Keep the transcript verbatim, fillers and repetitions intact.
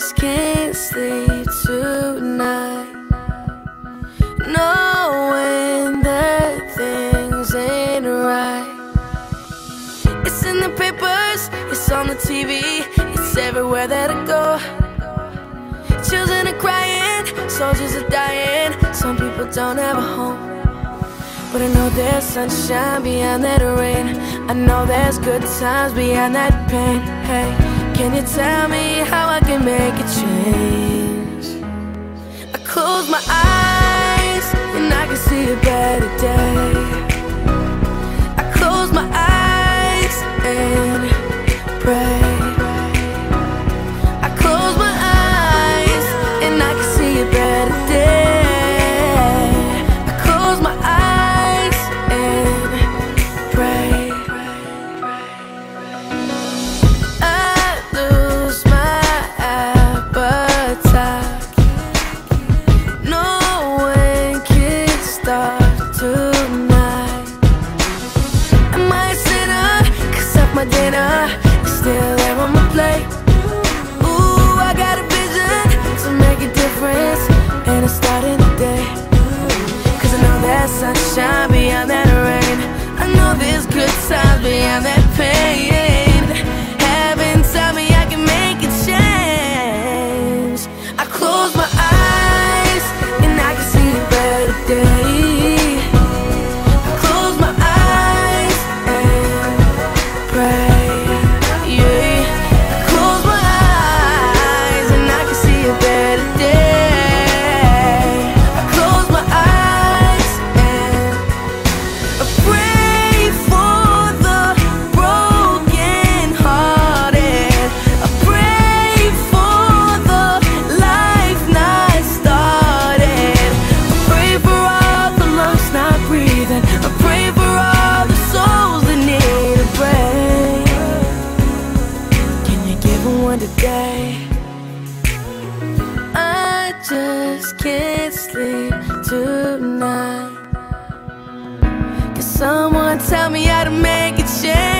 just can't sleep tonight, knowing that things ain't right. It's in the papers, it's on the T V, it's everywhere that I go. Children are crying, soldiers are dying, some people don't have a home. But I know there's sunshine behind that rain, I know there's good times behind that pain. Hey, can you tell me how I can make a change? I close my eyes and I can see a better day. I close my eyes and pray. I close my eyes and I can see a better day. I close my eyes and pray. I lose my appetite, knowing kids start tonight. Am I a sinner? 'Cause of my dinner is still there on my plate. Ooh, I got a vision to make a difference, and it's starting today. 'Cause I know there's sunshine beyond that rain, I know there's good times beyond that pain. Heaven tell me I can make a change. I close my eyes and I can see a better day. I close my eyes and pray. Yeah. I close my eyes and I can see a better day. I close my eyes and I pray for the broken hearted. I pray for the life not started. I pray for all the lungs not breathing. I pray for all the souls that need a break. Can you give them one today? I just can't sleep tonight. Can someone tell me how to make a change?